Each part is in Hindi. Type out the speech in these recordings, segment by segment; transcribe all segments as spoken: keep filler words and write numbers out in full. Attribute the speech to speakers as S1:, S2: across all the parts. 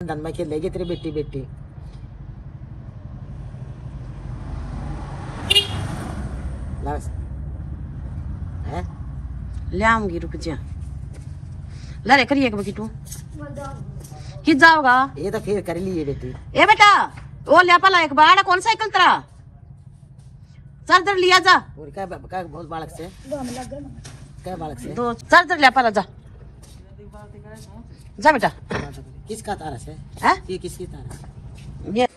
S1: धन में खेलेगी तेरी बेटी बेटी। है
S2: ले आऊंगी, रुक जा। लड़े करिए बकी तू किस जाओगा?
S1: ये तो फिर कर लिए बेटी।
S2: ए बेटा वो ले पला एक बार कौन साइकिल तेरा चल दर लिया जा।
S1: और क्या क्या बहुत बालक से क्या बालक से
S2: तो चल दर ले पला जा जा बेटा।
S1: किसका तारा से
S2: है
S1: ये किसकी तारा?
S2: ये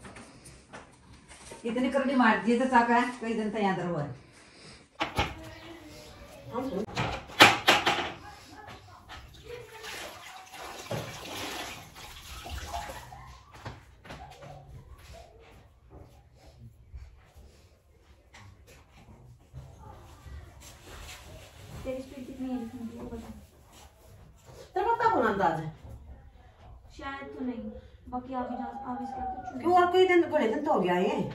S3: इतनी करनी मार दिए तो साका है कई दिन तक याद रहो है।
S4: तेरी स्पीड कितनी है लिखने की वो बता।
S2: तेरा पता कौन अंदाज है?
S4: शायद तो नहीं, बाकी आप ही जान आप इसका कुछ
S2: क्यों और कई दिन बड़े दिन तो हो गया ये।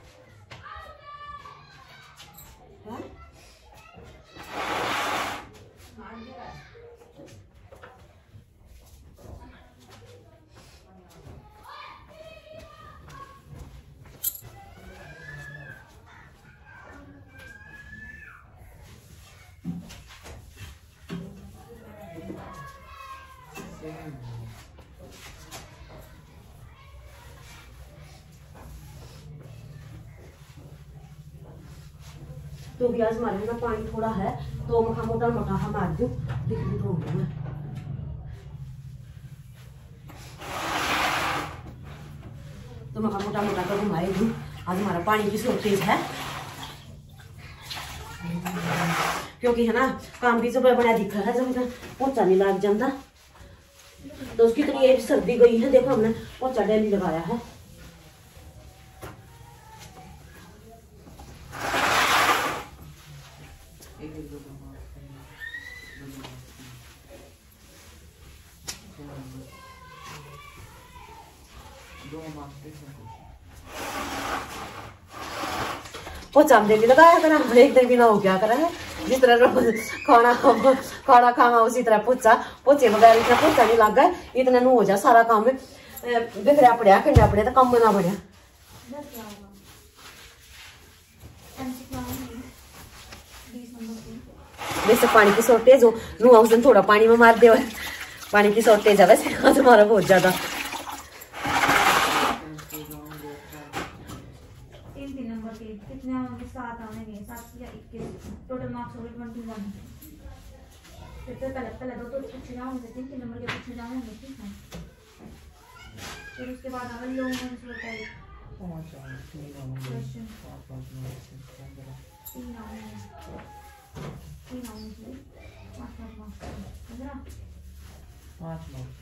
S2: तो गैस मारे ना पानी थोड़ा है तो मखा मोटा मोटा हम मार दू दिख दिख हो गया। तो मखा मोटा मोटा कर घुमाए दू। आज हमारा पानी की शॉर्टेज है क्योंकि है ना काम भी सुबह बड़ा दिखा है जब पोचा नहीं लग जाता तो उसकी तो ये सर्दी गई है। देखो हमने पोचा डेली लगाया है। पोचा हम डेली लगाया करा, एक दिन बिना हो गया करा है। जिस तरह रोज खाना खाना खावा उसी तरह पोचा पोचे बगैर इतना पोचा नहीं लग गया इतना नु हो जा सारा काम बिखरा पड़िया खंडा पड़िया तो कम ना बढ़िया। वैसे पानी की शॉर्टेज हो नु उस दिन थोड़ा पानी में मार दे पानी की शॉर्टेज है वैसे आज हमारा बहुत ज्यादा।
S4: सात आने सात या इक्कीस टोटल मार्क्स हो गए ट्वेंटी वन। फिर तो पहले पहले दो तो पूछे जाऊंगे तीन तीन नंबर के पूछे जाऊंगे ठीक है। फिर उसके बाद अगर लोग मैंने बताइए क्वेश्चन तीन आएंगे तीन आएंगे पाँच पाँच मार्क्स है ना
S1: पाँच मार्क्स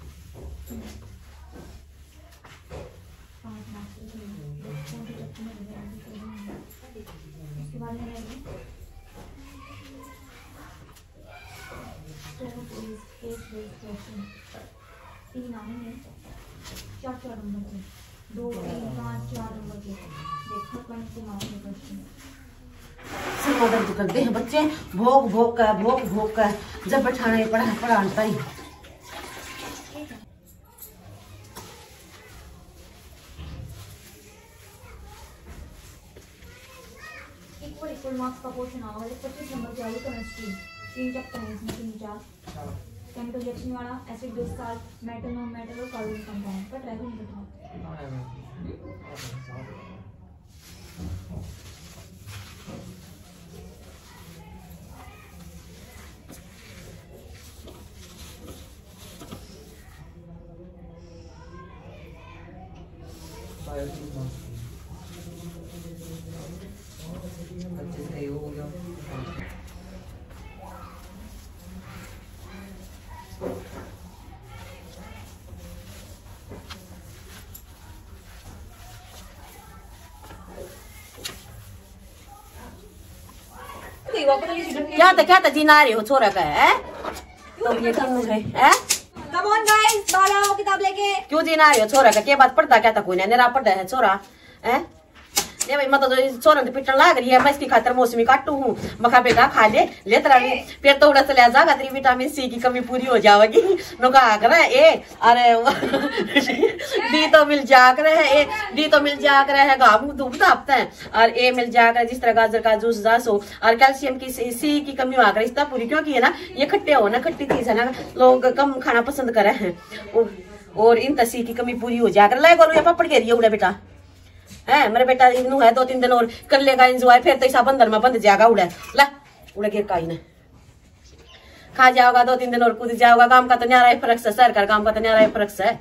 S4: पाँच मार्क्स उसके बाद में तीन आएंगे चार चार नंबर के दो तीन पाँच चार नंबर के देखो कौन से मार्क्स क्वेश्चन
S2: सिर दर्द करते हैं बच्चे भोग भोग का भोग भोग का जब बैठाना पढ़ा पढ़ाता ही।
S4: इक्वल इक्वल मार्क्स का पोर्शन आवा है पच्चीस नंबर की आलू केमिस्ट्री तीन चैप्टर हैं इसमें तीन चार केमिकल रिएक्शन वाला acid base salt metal non metal और कार्बन कंपाउंड पर ट्राई नहीं करना।
S1: अच्छे से हो गया।
S2: क्या था क्या था जीना रहे हो छोरा का है तो ये करना है हैं?
S4: कम ऑन गाइस बाहर आओ किताब लेके।
S2: क्यों जीना रहे हो छोरा का क्या बात पढ़ता क्या था कोई नहीं पढ़ता है छोरा है ये भाई मतलब तो सोरन पिटन लाग रही है, मैं इसकी खातर मौसमी काटू हूँ। मखा बेटा खा ले ले तेरा भी फिर तो उड़ा चला जाएगा, तेरी विटामिन सी की कमी पूरी हो जाएगी। नुका कर ए अरे डी तो मिल जा कर है, डी तो मिल जा कर है, घाम धूप दापता है, और ए मिल जाकर जिस तरह गाजर का जूस जास हो, और कैल्शियम की सी की कमी हो कर इसका पूरी क्यों की है ना। ये खट्टे हो ना, खट्टी चीज है ना, लोग कम खाना पसंद करे हैं, और इन तसी की कमी पूरी हो जाकर। ले बोलो या पापड़ घेरिए उड़ा बेटा है, मेरे बेटा इनू है दो तीन दिन और कर लेगा एंजॉय, फिर तो ऐसा बंदर में बंद जाएगा उड़ा। ला उड़ा गिर का ही खा जाओगा, दो तीन दिन और कूद जाओगा। काम का तो न्यारा ही फर्क है, शहर का काम का तो न्यारा ही फर्क है।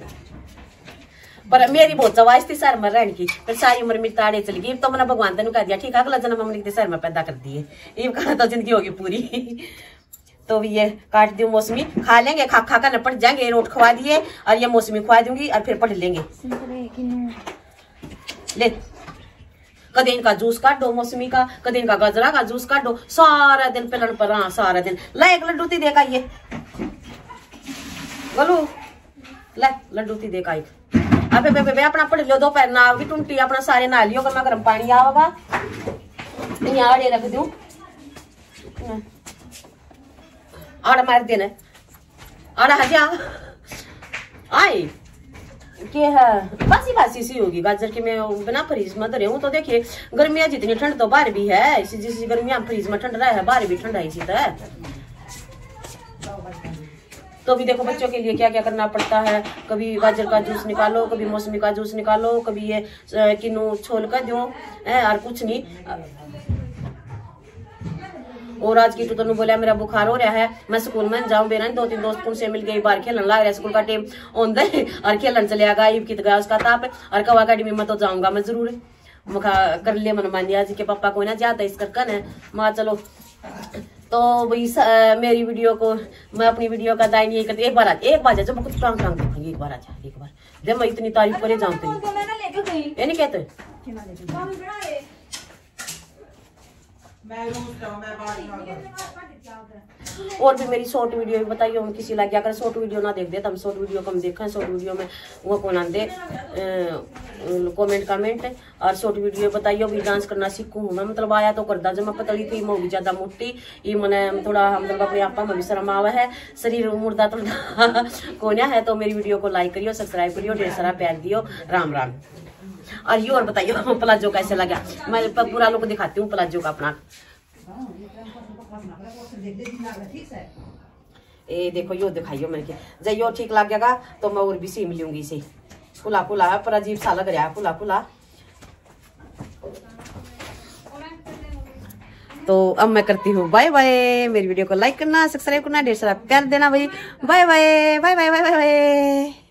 S2: पर मेरी बहुत चवाइश थी शहर में रहने की, फिर सारी उम्र मेरी ताड़े चली गई। तो मैंने भगवान तेन कह दिया ठीक है, अगला जन्म हमने शहर में पैदा कर दिए, ये कहा तो जिंदगी होगी पूरी। तो ये काट दी मौसमी, खा लेंगे, खा खा कर पढ़ जाएंगे। रोट खवा दिए और ये मौसमी खवा दूंगी और फिर पढ़ लेंगे। ले कदे इनका जूस काट दो मौसमी का, कदे इनका गजरा का जूस काट दो, सारा दिन पिलन पर हाँ सारा दिन। ला एक लड्डू ती देखा ये बोलू, ला लड्डू ती देखा एक। अबे बे बे अपना पढ़ लियो, दोपहर ना आओगी टूंटी अपना सारे नहा लियो, गर्मा गर्म पानी आवेगा यहाँ आड़े रख दूं, आड़ा मार देना आड़ा हजा आई के है बासी बासी सी होगी गाजर की। मैं बिना फ्रीज में धरे हूँ तो देखिए गर्मियाँ जितनी ठंड तो बाहर भी है, जिस गर्मियाँ फ्रीज में ठंड रहा है बाहर भी ठंडा इसी तरह। तो भी देखो बच्चों के लिए क्या क्या करना पड़ता है, कभी गाजर का जूस निकालो, कभी मौसमी का जूस निकालो, कभी ये किन्नू छोल कर दो और कुछ नहीं। और आज की तो बोला मेरा बुखार हो रहा है, मैं स्कूल में जाऊं बेरा, दो तीन दोस्त उनसे मिल गई, बाहर खेलने लग रहा, स्कूल का टाइम ऑन दे और खेलन चले आगा की गया उसका ताप, और कवा अकेडमी में तो जाऊंगा मैं जरूर। मुखा कर लिया मन मान लिया जी के पापा को ना जाता इस करके न माँ चलो। तो वही मेरी वीडियो को मैं अपनी वीडियो का दाई नहीं करती, एक बार आज एक बार जा जब कुछ टांग टांग देखूंगी, एक बार आजा एक बार जब मैं इतनी तारीफ करे जाऊँ तो ये नहीं कहते। और भी मेरी शॉर्ट वीडियो भी बताइए, हम किसी लग गया कर शॉर्ट वीडियो ना देख दे तो हम शॉर्ट वीडियो कम देखें। शॉर्ट वीडियो में वो कौन आंदे कमेंट कमेंट और शॉर्ट वीडियो बताइए। भी डांस करना सीखूँ मैं, मतलब आया तो करदा, जब मैं पतली थी मैं भी ज्यादा मोटी, ये मैंने थोड़ा मतलब अपने आपा में भी शर्म आवा है, शरीर मुर्दा थोड़ा कोना है। तो मेरी वीडियो को लाइक करियो, सब्सक्राइब करियो, ढेर सारा प्यार दियो। राम राम। और ये और बताइए प्लाजो कैसे लगा, मैं पूरा लोग दिखाती हूँ प्लाजो का अपना। ए देखो यो दिखाइयो मैंने, जब यो ठीक लगेगा तो मैं और भी सीम लूंगी इसे। खुला खुला है पर अजीब सा लग रहा है, खुला खुला। तो अब मैं करती हूँ बाय बाय। मेरी वीडियो को लाइक करना, सब्सक्राइब करना, ढेर सारा प्यार देना भाई। Bye bye bye bye bye bye bye.